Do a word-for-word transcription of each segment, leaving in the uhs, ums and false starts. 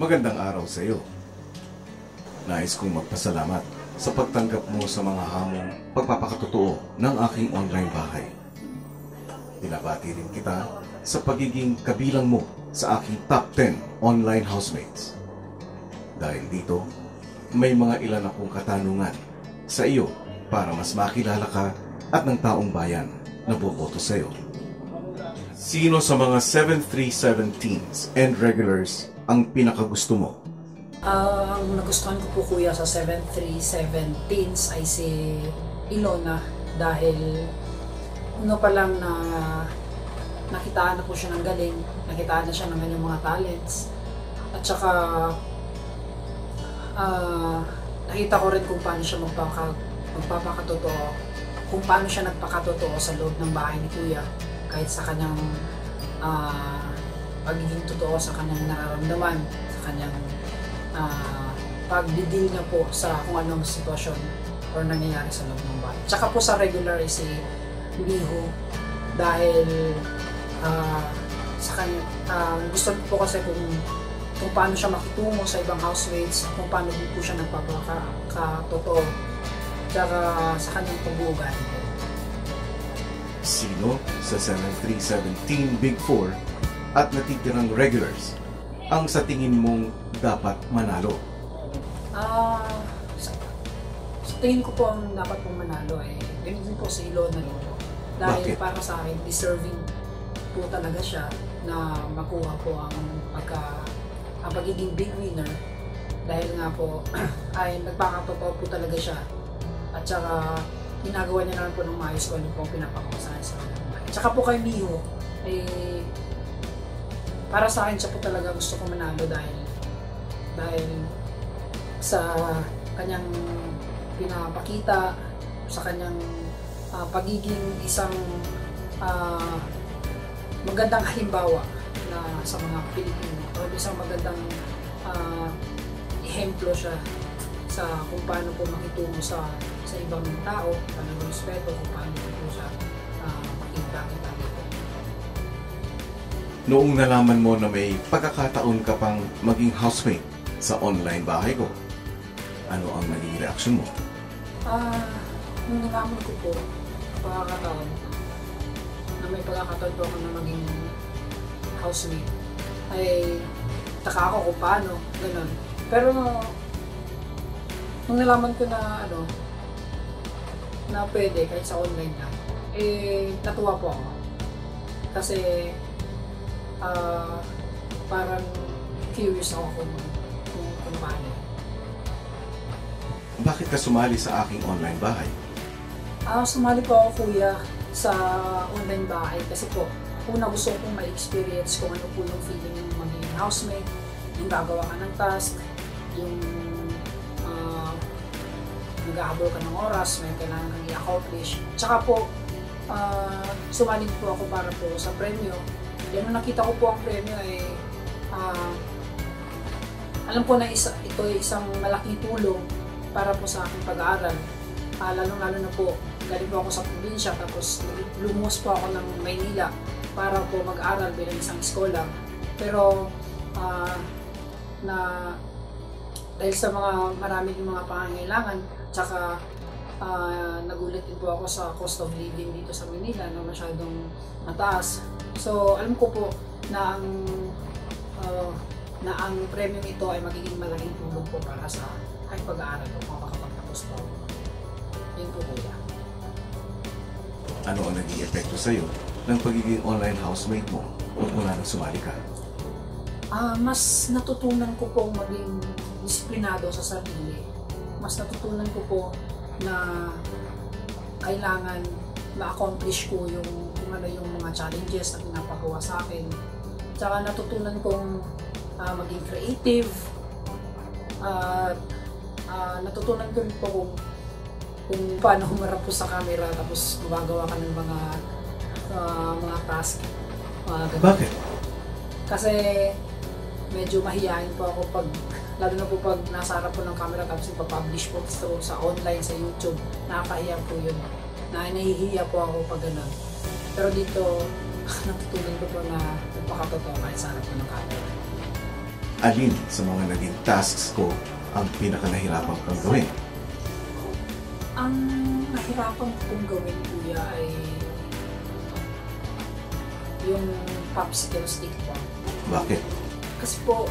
Magandang araw sa iyo. Nais kong magpasalamat sa pagtanggap mo sa mga hamong pagpapakatotoo ng aking online bahay. Binabati rin kita sa pagiging kabilang mo sa aking top ten online housemates. Dahil dito, may mga ilan akong katanungan sa iyo para mas makilala ka at ng taong bayan na boboto sa iyo. Sino sa mga seven three seven teams and regulars ang pinakagusto mo? Uh, ang nagustuhan ko po kuya sa seven three seven teens ay si Ilona dahil ano pa lang na nakitaan na po siya ng galing, nakitaan na siya ng kanyang mga talents at saka uh, nakita ko rin kung paano siya magpaka, magpapakatotoo, kung paano siya nagpakatotoo sa loob ng bahay ni kuya kahit sa kanyang uh, pagiging totoo sa kanyang nararamdaman, sa kanyang uh, pagdidil niya po sa kung anong sitwasyon or nangyayari sa loob ng bahay. Tsaka po sa regular ay si Miho dahil uh, sa kanya, uh, gusto po kasi kung, kung paano siya makitungo sa ibang housemates, kung paano po siya nagpapakatotoo, tsaka sa kanyang pag-uugali. Sino sa seven three seven Team Big Four at natitirang regulars ang sa tingin mong dapat manalo? Ah, uh, sa, sa tingin ko po ang dapat pong manalo ay eh, yun din po si Ilona Lolo. Dahil Bakit? Para sa akin, deserving po talaga siya na makuha po ang pagka ang pagiging big winner dahil nga po ay nagpakatotoo po talaga siya at saka ginagawa niya naman po ng maayos kung ano po pinapakusahan sa kanya. Tsaka po kay Miho, eh, para sa akin siya po talaga gusto ko manalo dahil dahil sa kanyang pinapakita, sa kanyang uh, pagiging isang uh, magandang halimbawa na sa mga Pilipino o isang magandang uh, ehemplo siya sa kung paano po makitungo sa sa ibang tao, paano mo respeto, kung paano po siya uh, makita-kita dito. Noong nalaman mo na may pagkakataon ka pang maging housemate sa online bahay ko, ano ang naging reaksyon mo? Ah, uh, nung nalaman ko po, pagkakataon, na may pagkakataon po ako na maging housemate, ay taka ako kung paano, gano'n. Pero nung nalaman ko na ano, na pwede kahit sa online lang, eh natuwa po ako. Kasi uh, parang curious ako kung, kung, kung paano. Bakit ka sumali sa aking online bahay? Ah, uh, sumali po ako kuya sa online bahay kasi po una gusto kong ma-experience kung ano po yung feeling ng maging housemate, yung gagawa ka ng task, yung nag-aabol ka ng oras, may kailangan kang i-accomplish. Tsaka po, uh, sumali po ako para po sa premyo. Yan nung nakita ko po ang premyo ay uh, alam ko na isa, ito ay isang malaking tulong para po sa aking pag-aaral. Uh, Lalo-lalo na po, galing po ako sa probinsya tapos lumos po ako ng Maynila para po mag-aral bilang isang scholar. Pero uh, na dahil sa mga maraming mga pangangailangan, tsaka uh, nagulat din po ako sa cost of living dito sa Manila na masyadong mataas. So alam ko po na ang uh, na ang premium ito ay magiging malaking tulong po para sa aking pag-aaral ko kung makakapagtapos po. Yun po kuya. Ano ang naging epekto sa iyo ng pagiging online housemate mo mula nang sumali ka? Uh, mas natutunan ko po maging disiplinado sa sarili. Mas natutunan ko po na kailangan ma-accomplish ko yung kung ano yung mga challenges na pinapagawa sa akin. Tsaka natutunan kong uh, maging creative. At uh, uh, natutunan ko po kung, kung paano humarap po sa camera tapos gumagawa ka ng mga uh, mga task. Uh, Bakit? Kasi medyo mahihain po ako pag lalo na po pag nasa harap po ng camera tapos ipapublish po sa online, sa YouTube. Nakakahiya po yun. Na nahihiya po ako pag gano'n. Pero dito, natutunan ko po na magpakatotoo kahit sa harap po ng camera. alin sa mga naging tasks ko ang pinakanahirapan kang gawin? Ang nahirapan kong gawin, kuya, ay yung popsicle stick po. Bakit? Kasi po,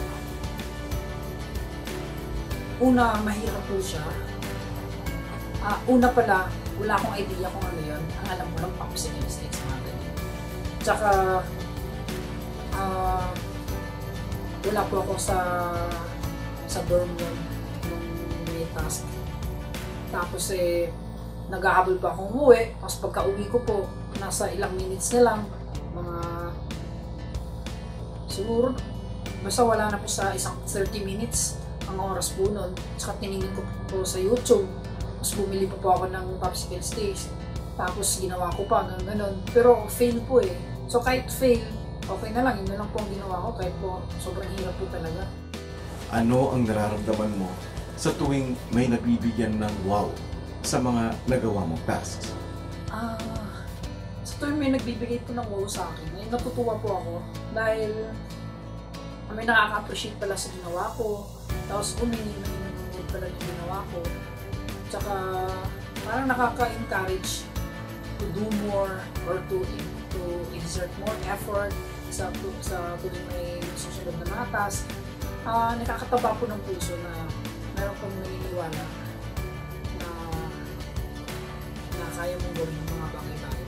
una, mahirap po siya. Ah, una pala, wala akong idea kung ano yun. Ang alam mo lang, popsicle sticks, mga ganyan. Tsaka, ah, wala po ako sa sa dorm yun nung may task. Tapos eh, naghahabol pa akong umuwi. Tapos pagka uwi ko po, nasa ilang minutes na lang. Mga, siguro, basta wala na po sa isang thirty minutes ang oras po nun. Saka tiningin ko po sa YouTube. Tapos bumili po po ako ng popsicle sticks. Tapos ginawa ko pa ng ganun. Pero fail po eh. So kahit fail, okay na lang. Yun na lang po ang ginawa ko. Kahit po sobrang hirap po talaga. Ano ang nararamdaman mo sa tuwing may nabibigyan ng wow sa mga nagawa mong tasks? Ah, sa tuwing may nagbibigay po ng wow sa akin, ay natutuwa po ako. Dahil may nakaka-appreciate pala sa ginawa ko. Tapos uminig pala yung ginawa ko. Tsaka parang nakaka-encourage to do more or to to exert more effort sa sa tuwing may susunod na mga task. Uh, nakakataba po ng puso na meron pong naniniwala na na kaya mong gawin ng mga bagay-bagay.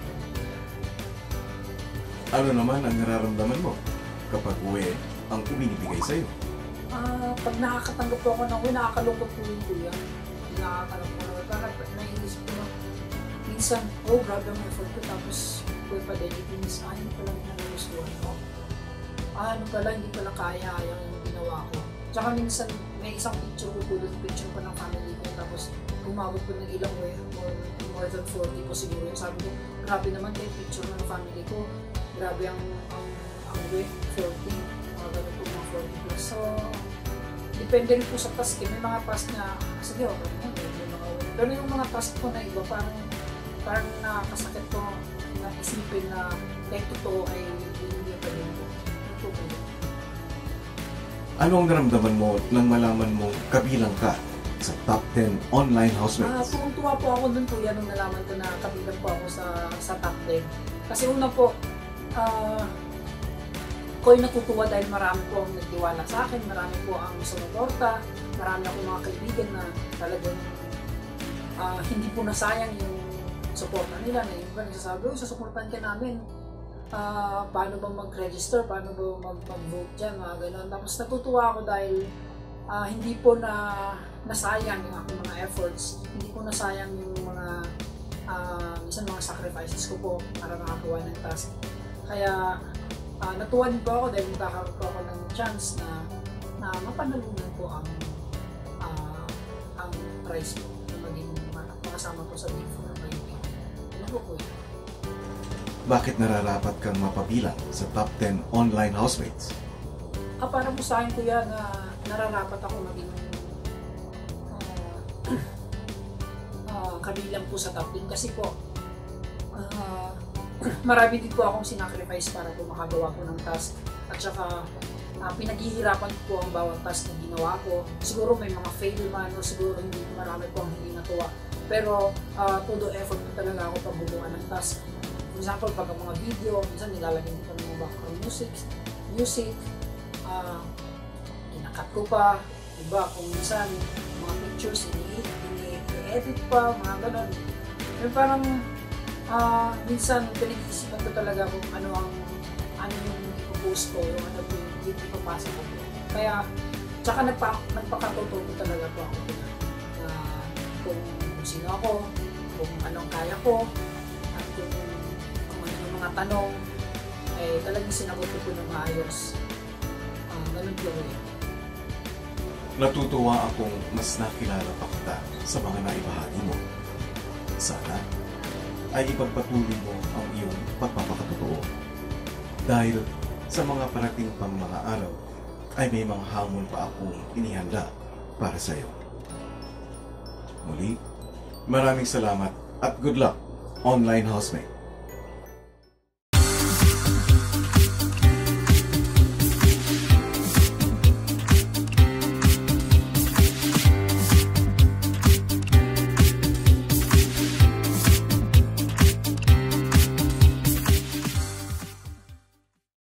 Ano naman ang nararamdaman mo kapag uwi ang ibinibigay sa'yo? Uh, pag nakakatanggap po ako ng uwi, nakakalungkot po yung kuya. Nakakalungkot po. Parang naiisip ko na minsan, oh grabe ang effort ko, tapos uwi pa din, itinis, ah, hindi pala nanagustuhan ko. Ah, ano pala, hindi pala kaya yung ginawa ko. Tsaka minsan, may isang picture ko po doon, picture ko ng family ko, tapos umabot po ng ilang way, or more than forty po siguro. Sabi ko, grabe naman kayo picture ng family ko. Grabe ang, ang, ang way, forty. Mga ganun po, mga forty plus. So, depende rin po sa task. May mga task na, sige, okay na, may mga way. Pero yung mga task ko na iba, parang, parang nakakasakit ko na isipin na kahit totoo ay hindi pa rin po. Ano ang naramdaman mo nang malaman mo kabilang ka sa top ten online Ah, housemates? tuwang-tuwa po ako dun, kuya, nung nalaman ko na kabilang po ako sa sa top ten. Kasi una po, ah, ko'y natutuwa dahil marami po ang nagtiwala sa akin, marami po ang sumuporta, marami akong mga kaibigan na talagang ah, hindi po nasayang yung suporta nila, na yung ba nagsasabi, "Uy, susuportahan ka namin. Uh, paano ba mag-register, paano ba mag-vote dyan," mga ganun. Tapos natutuwa ako dahil uh, hindi po na nasayang yung aking mga efforts, hindi po nasayang yung mga uh, minsan mga sacrifices ko po para makakuha ng task. Kaya uh, natuwa din po ako dahil magkakaroon po ako ng chance na, na mapanalunan po ang uh, ang prize po na maging makasama po sa Big Four. Ano po po yun? Bakit nararapat kang mapabilang sa top ten online housemates? Ah, para po sa akin, kuya, na nararapat ako maging uh, uh, kabilang po sa top ten kasi po uh, marami din po akong sinacrifice para po makagawa po ng task, at saka uh, pinaghihirapan po ang bawat task na ginawa ko. Siguro may mga fail man o siguro hindi marami po ang hindi natuwa, pero uh, todo effort po talaga ako pagbubuan ng task. For example, pag ang mga video, minsan nilalagay ko pa ng mga background music, music, uh, kinakat ko pa, diba, kung minsan, mga pictures, ini-edit pa, mga ganon. Yung parang, uh, minsan, pinag-iisipan ko talaga kung ano ang, ano yung ipopost ko, yung ano yung, yung ipapasa ko. Kaya, tsaka nagpa, nagpakatuto ko talaga po ako na, uh, kung sino ako, kung anong kaya ko, at kung mga tanong ay talagang sinagot ko ng maayos. Uh, ganun po rin. Natutuwa akong mas nakilala pa kita sa mga naibahagi mo. Sana ay ipagpatuloy mo ang iyong pagpapakatotoo. Dahil sa mga parating pang mga araw ay may mga hamon pa akong inihanda para sa iyo. Muli, maraming salamat at good luck, online housemate.